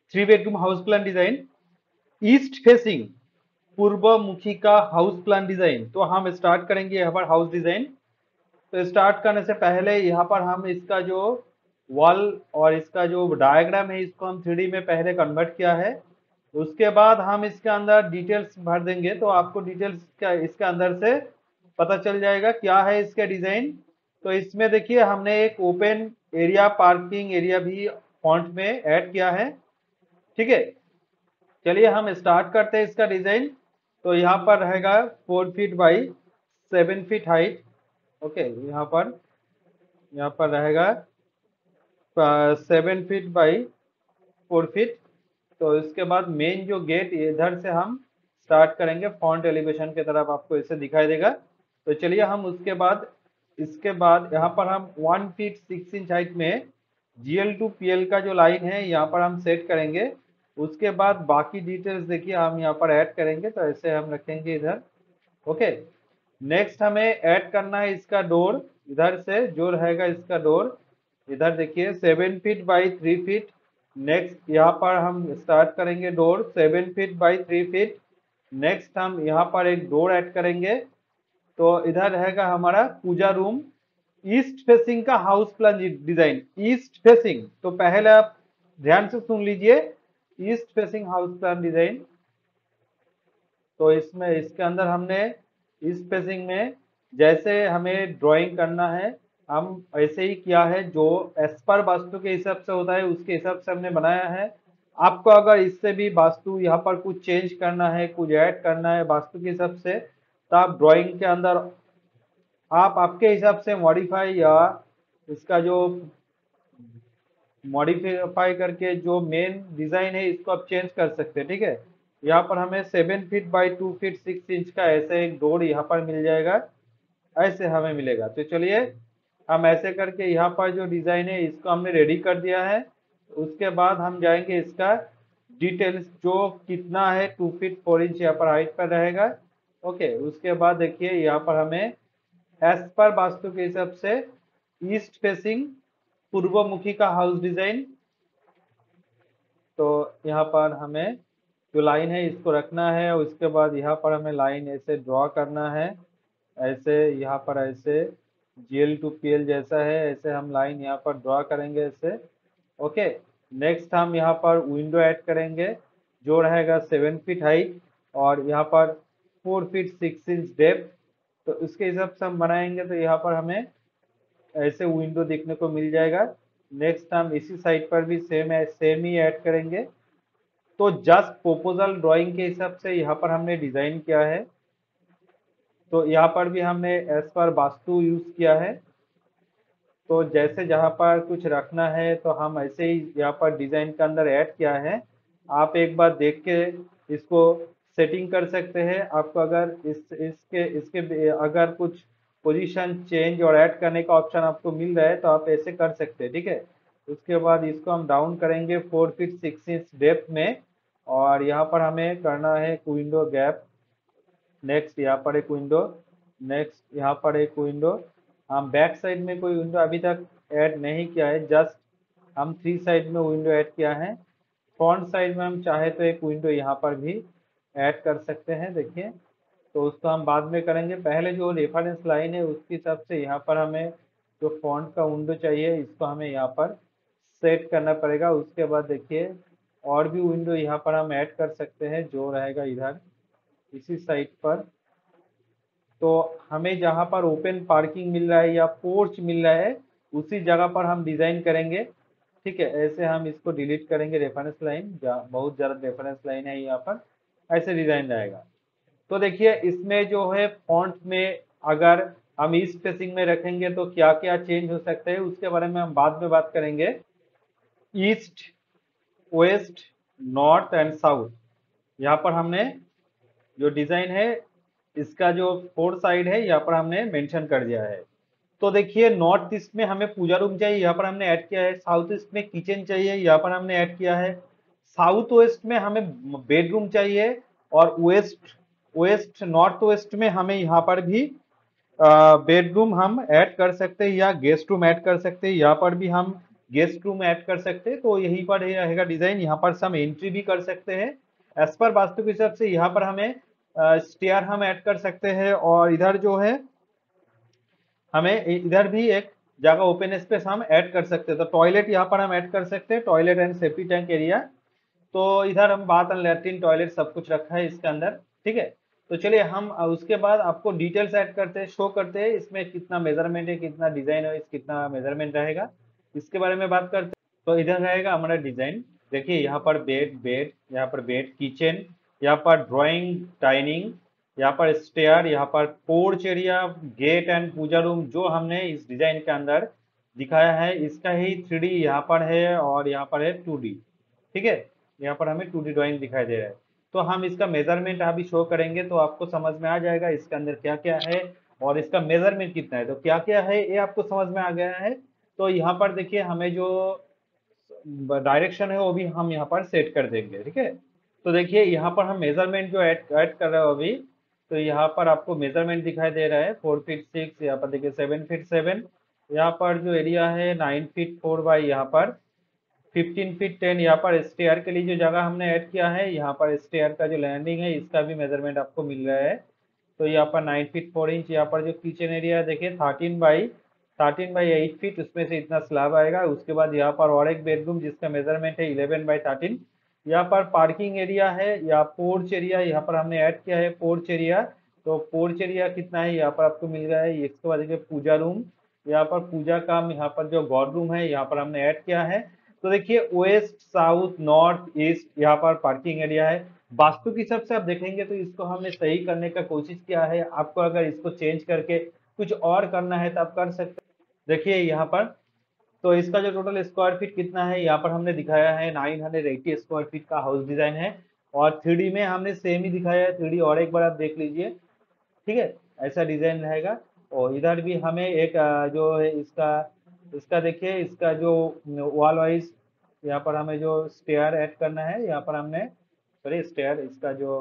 3 bedroom house plan design, east facing पूर्व मुखी का हाउस प्लान डिजाइन। तो हम स्टार्ट करेंगे यहाँ पर हाउस डिजाइन। तो स्टार्ट करने से पहले यहाँ पर हम इसका जो वॉल और इसका जो डायग्राम है इसको हम 3D में पहले कन्वर्ट किया है। उसके बाद हम इसके अंदर डिटेल्स भर देंगे तो आपको डिटेल्स का इसके अंदर से पता चल जाएगा क्या है इसका डिजाइन। तो इसमें देखिए हमने एक ओपन एरिया पार्किंग एरिया भी फॉन्ट में ऐड किया है। ठीक है, चलिए हम स्टार्ट करते हैं इसका डिजाइन। तो यहाँ पर रहेगा 4 feet by 7 feet height. Okay, यहाँ पर रहेगा 7 फीट बाई 4 फीट। तो इसके बाद मेन जो गेट इधर से हम स्टार्ट करेंगे फ्रंट एलिवेशन की तरफ, आपको ऐसे दिखाई देगा। तो चलिए हम उसके बाद इसके बाद यहाँ पर हम 1 फीट 6 इंच हाइट में GL टू PL का जो लाइन है यहाँ पर हम सेट करेंगे। उसके बाद बाकी डिटेल्स देखिए हम यहाँ पर ऐड करेंगे, तो ऐसे हम रखेंगे इधर। ओके, नेक्स्ट हमें ऐड करना है इसका डोर। इधर से जो रहेगा इसका डोर, इधर देखिए 7 फीट बाई 3 फीट। नेक्स्ट यहाँ पर हम स्टार्ट करेंगे door 7 feet by 3 feet. Next हम यहाँ पर एक डोर ऐड करेंगे। तो इधर रहेगा हमारा पूजा रूम, ईस्ट फेसिंग का house plan design. East facing, तो पहले आप ध्यान से सुन लीजिए, east facing house plan design. तो इसमें इसके अंदर हमने इस पेजिंग में जैसे हमें ड्राइंग करना है हम ऐसे ही किया है, जो एस पर वास्तु के हिसाब से होता है उसके हिसाब से हमने बनाया है। आपको अगर इससे भी वास्तु यहाँ पर कुछ चेंज करना है, कुछ ऐड करना है वास्तु के हिसाब से, तो आप ड्राइंग के अंदर आप आपके हिसाब से मॉडिफाई या इसका जो मॉडिफाई करके जो मेन डिजाइन है इसको आप चेंज कर सकते हैं। ठीक है, यहाँ पर हमें 7 फीट बाई 2 फीट 6 इंच का ऐसे एक डोर यहाँ पर मिल जाएगा, ऐसे हमें मिलेगा। तो चलिए हम ऐसे करके यहाँ पर जो डिजाइन है इसको हमने रेडी कर दिया है। उसके बाद हम जाएंगे इसका डिटेल्स जो कितना है, 2 फीट 4 इंच यहाँ पर हाइट पर रहेगा। ओके, उसके बाद देखिए यहाँ पर हमें एस पर वास्तु के हिसाब से ईस्ट फेसिंग पूर्वमुखी का हाउस डिजाइन। तो यहाँ पर हमें जो लाइन है इसको रखना है। उसके बाद यहाँ पर हमें लाइन ऐसे ड्रॉ करना है, ऐसे यहाँ पर ऐसे GL टू PL जैसा है, ऐसे हम लाइन यहाँ पर ड्रॉ करेंगे ऐसे। ओके, नेक्स्ट हम यहाँ पर विंडो ऐड करेंगे जो रहेगा 7 फीट हाइट और यहाँ पर 4 फीट 6 इंच डेप्थ। तो उसके हिसाब से हम बनाएंगे तो यहाँ पर हमें ऐसे विंडो देखने को मिल जाएगा। नेक्स्ट हम इसी साइड पर भी सेम ही ऐड करेंगे। तो जस्ट प्रपोजल ड्राइंग के हिसाब से यहाँ पर हमने डिजाइन किया है। तो यहाँ पर भी हमने एज पर वास्तु यूज किया है। तो जैसे जहाँ पर कुछ रखना है तो हम ऐसे ही यहाँ पर डिजाइन के अंदर ऐड किया है। आप एक बार देख के इसको सेटिंग कर सकते हैं। आपको अगर इसके अगर कुछ पोजीशन चेंज और ऐड करने का ऑप्शन आपको मिल रहा है तो आप ऐसे कर सकते हैं। ठीक है, उसके बाद इसको हम डाउन करेंगे 4 फीट 6 इंच डेप्थ में और यहाँ पर हमें करना है एक विंडो गैप। नेक्स्ट यहाँ पर एक विंडो, नेक्स्ट यहाँ पर एक विंडो। हम बैक साइड में कोई विंडो अभी तक ऐड नहीं किया है, जस्ट हम 3 साइड में विंडो ऐड किया है। फ्रंट साइड में हम चाहे तो एक विंडो यहाँ पर भी ऐड कर सकते हैं। देखिए, तो उसको हम बाद में करेंगे। पहले जो रेफरेंस लाइन है उसके हिसाब से यहाँ पर हमें जो फॉन्ट का विंडो चाहिए इसको हमें यहाँ पर सेट करना पड़ेगा। उसके बाद देखिए और भी विंडो यहाँ पर हम ऐड कर सकते हैं जो रहेगा इधर इसी साइड पर। तो हमें जहाँ पर ओपन पार्किंग मिल रहा है या पोर्च मिल रहा है उसी जगह पर हम डिजाइन करेंगे। ठीक है, ऐसे हम इसको डिलीट करेंगे रेफरेंस लाइन, जहाँ बहुत ज़्यादा रेफरेंस लाइन है यहाँ पर, ऐसे डिजाइन रहेगा। तो देखिए इसमें जो है फॉन्ट में अगर हम ईस्ट फेसिंग में रखेंगे तो क्या क्या चेंज हो सकता है उसके बारे में हम बाद में बात करेंगे। East, west, north and south, यहाँ पर हमने जो डिजाइन है इसका जो 4 साइड है यहाँ पर हमने मेंशन कर दिया है। तो देखिए नॉर्थ ईस्ट में हमें पूजा रूम चाहिए, यहाँ पर हमने ऐड किया है। साउथ ईस्ट में किचन चाहिए, यहाँ पर हमने ऐड किया है। साउथ वेस्ट में हमें बेडरूम चाहिए और वेस्ट वेस्ट नॉर्थ वेस्ट में हमें यहाँ पर भी बेडरूम हम ऐड कर सकते हैं या गेस्ट रूम ऐड कर सकते हैं। यहाँ पर भी हम गेस्ट रूम ऐड कर सकते हैं। तो यहीं पर ये रहेगा डिजाइन, यहाँ पर से हम एंट्री भी कर सकते हैं एज पर वास्तु के हिसाब से। यहाँ पर हमें स्टेयर हम ऐड कर सकते हैं, और इधर जो है हमें इधर भी एक जगह ओपन स्पेस हम ऐड कर सकते हैं। तो टॉयलेट यहाँ पर हम ऐड कर सकते हैं, toilet and septic tank area. तो इधर हम बात लैट्रिन टॉयलेट सब कुछ रखा है इसके अंदर, ठीक है। तो चलिए हम उसके बाद आपको डिटेल्स ऐड करते हैं, शो करते हैं इसमें कितना मेजरमेंट है, कितना डिजाइन है, कितना मेजरमेंट रहेगा, इसके बारे में बात करते हैं। तो इधर रहेगा हमारा डिजाइन। देखिए यहाँ पर बेड, यहाँ पर बेड, किचन, यहाँ पर ड्राइंग डाइनिंग, यहाँ पर स्टेयर, यहाँ पर porch area, gate and puja room जो हमने इस डिजाइन के अंदर दिखाया है इसका ही 3D यहाँ पर है, और यहाँ पर है 2D, ठीक है। यहाँ पर हमें 2D ड्राइंग दिखाई दे रहा है। तो हम इसका मेजरमेंट अभी शो करेंगे तो आपको समझ में आ जाएगा इसके अंदर क्या क्या है और इसका मेजरमेंट कितना है। तो क्या क्या है ये आपको समझ में आ गया है। तो यहाँ पर देखिए हमें जो डायरेक्शन है वो भी हम यहाँ पर सेट कर देंगे, ठीक है। तो देखिए यहाँ पर हम मेजरमेंट जो ऐड कर रहे हो अभी, तो यहाँ पर आपको मेजरमेंट दिखाई दे रहा है 4 फीट 6, यहाँ पर देखिए 7 फीट 7, यहाँ पर जो एरिया है 9 फीट 4 बाई यहाँ पर 15 फीट 10। यहाँ पर स्टेयर के लिए जो जगह हमने ऐड किया है, यहाँ पर स्टेयर का जो लैंडिंग है इसका भी मेजरमेंट आपको मिल रहा है। तो यहाँ पर 9 फीट 4 इंच। यहाँ पर जो किचन एरिया देखिए 13 बाई 8 फीट, उसमें से इतना स्लैब आएगा। उसके बाद यहाँ पर और एक बेडरूम जिसका मेजरमेंट है 11 बाई 13। यहाँ पर पार्किंग एरिया है या पोर्च एरिया, यहाँ पर हमने ऐड किया है पोर्च एरिया। तो पोर्च एरिया कितना है यहाँ पर आपको मिल रहा है। इसके बाद देखिए पूजा रूम, यहाँ पर पूजा का यहाँ पर जो गॉड रूम है यहाँ पर हमने ऐड किया है। तो देखिए वेस्ट साउथ नॉर्थ ईस्ट यहाँ पर पार्किंग एरिया है। वास्तु के हिसाब से आप देखेंगे तो इसको हमने सही करने का कोशिश किया है। आपको अगर इसको चेंज करके कुछ और करना है तो आप कर सकते हैं। देखिए यहाँ पर तो इसका जो टोटल स्क्वायर फीट कितना है यहाँ पर हमने दिखाया है 980 स्क्वायर फीट का हाउस डिजाइन है। और 3D में हमने सेम ही दिखाया है, 3D और एक बार आप देख लीजिए, ठीक है। ऐसा डिजाइन रहेगा। और इधर भी हमें एक जो है इसका इसका देखिए इसका जो वॉल वाइज यहाँ पर हमें जो स्टेयर ऐड करना है, यहाँ पर हमने सॉरी स्टेयर इसका जो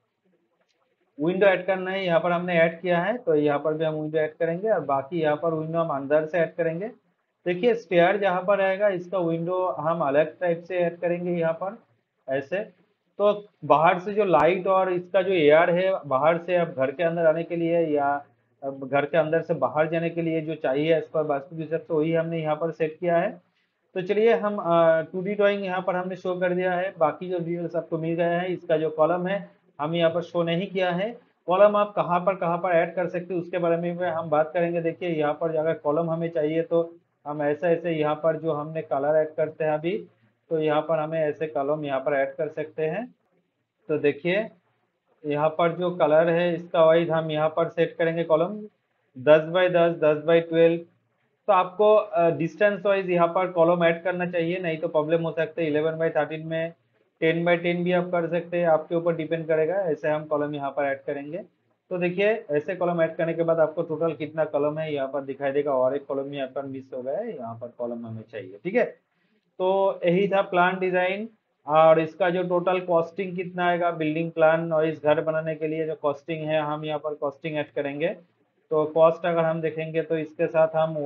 विंडो ऐड करना है यहाँ पर हमने ऐड किया है। तो यहाँ पर भी हम विंडो ऐड करेंगे और बाकी यहाँ पर विंडो हम अंदर से ऐड करेंगे। देखिए स्टेयर जहाँ पर रहेगा इसका विंडो हम अलग टाइप से ऐड करेंगे यहाँ पर ऐसे। तो बाहर से जो लाइट और इसका जो एयर है बाहर से अब घर के अंदर आने के लिए या अब घर के अंदर से बाहर जाने के लिए जो चाहिए इस पर वास्तु के हिसाब से वही हमने यहाँ पर सेट किया है। तो चलिए हम 2D ड्राइंग यहाँ पर हमने शो कर दिया है, बाकी जो डिटेल्स आपको मिल गया है। इसका जो कॉलम है हम यहाँ पर शो नहीं किया है। कॉलम आप कहाँ पर ऐड कर सकते हैं उसके बारे में भी हम बात करेंगे। देखिए यहाँ पर अगर कॉलम हमें चाहिए तो हम ऐसे ऐसे यहाँ पर जो हमने कलर ऐड करते हैं अभी, तो यहाँ पर हमें ऐसे कॉलम यहाँ पर ऐड कर सकते हैं। तो देखिए यहाँ पर जो कलर है इसका वाइज हम यहाँ पर सेट करेंगे कॉलम 10 बाई 10, 10 बाई 12। तो आपको डिस्टेंस वाइज यहाँ पर कॉलम ऐड करना चाहिए, नहीं तो प्रॉब्लम हो सकता है। 11 बाई 13 में 10 बाई 10 भी आप कर सकते हैं, आपके ऊपर डिपेंड करेगा। ऐसे हम कॉलम यहाँ पर ऐड करेंगे। तो देखिए ऐसे कॉलम ऐड करने के बाद आपको टोटल कितना कॉलम है यहाँ पर दिखाई देगा, और एक कॉलम यहाँ पर मिस हो गया है, यहाँ पर कॉलम हमें चाहिए, ठीक है। तो यही था प्लान डिजाइन। और इसका जो टोटल कॉस्टिंग कितना आएगा बिल्डिंग प्लान और इस घर बनाने के लिए जो कॉस्टिंग है हम यहाँ पर कॉस्टिंग ऐड करेंगे। तो कॉस्ट अगर हम देखेंगे तो इसके साथ हम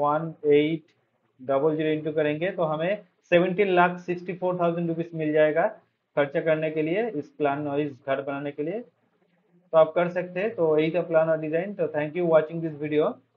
1800 इंटू करेंगे तो हमें 17,64,000 रुपीज मिल जाएगा खर्चा करने के लिए इस प्लान और इस घर बनाने के लिए। तो आप कर सकते हैं। तो यही था प्लान और डिजाइन। तो thank you watching this video.